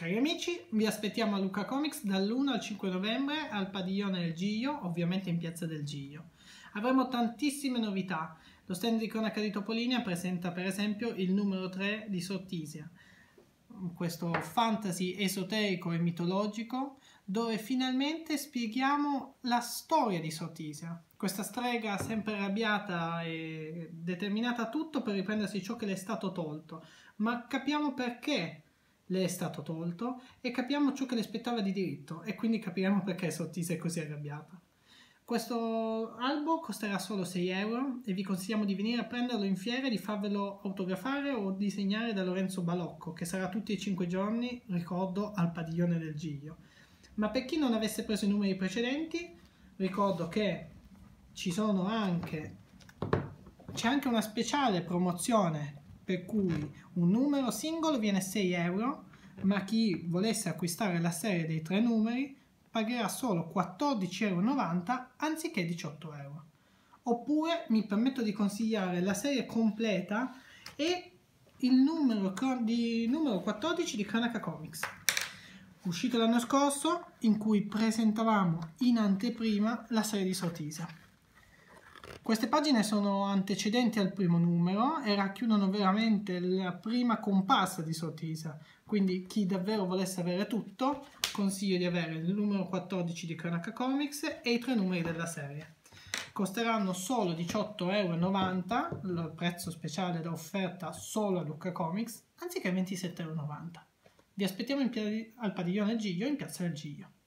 Cari amici, vi aspettiamo a Lucca Comics dall'1 al 5 novembre al padiglione del Giglio, ovviamente in piazza del Giglio. Avremo tantissime novità. Lo stand di Cronaca di Topolinia presenta per esempio il numero 3 di Sortisia, questo fantasy esoterico e mitologico dove finalmente spieghiamo la storia di Sortisia. Questa strega sempre arrabbiata e determinata a tutto per riprendersi ciò che le è stato tolto, ma capiamo perché le è stato tolto e capiamo ciò che le aspettava di diritto e quindi capiremo perché Sortisia è così arrabbiata. Questo albo costerà solo 6 euro e vi consigliamo di venire a prenderlo in fiera e di farvelo autografare o disegnare da Lorenzo Balocco, che sarà tutti e 5 giorni, ricordo, al padiglione del Giglio. Ma per chi non avesse preso i numeri precedenti, ricordo che c'è anche una speciale promozione per cui un numero singolo viene 6 euro, ma chi volesse acquistare la serie dei 3 numeri pagherà solo 14,90 euro anziché 18 euro. Oppure mi permetto di consigliare la serie completa e il numero 14 di Cronaca Comics, uscito l'anno scorso, in cui presentavamo in anteprima la serie di Sortisia. Queste pagine sono antecedenti al primo numero e racchiudono veramente la prima comparsa di Sortisia, quindi chi davvero volesse avere tutto, consiglio di avere il numero 14 di Cronaca Comics e i 3 numeri della serie. Costeranno solo 18,90 euro, il prezzo speciale da offerta solo a Lucca Comics, anziché 27,90 euro. Vi aspettiamo al padiglione Giglio in piazza del Giglio.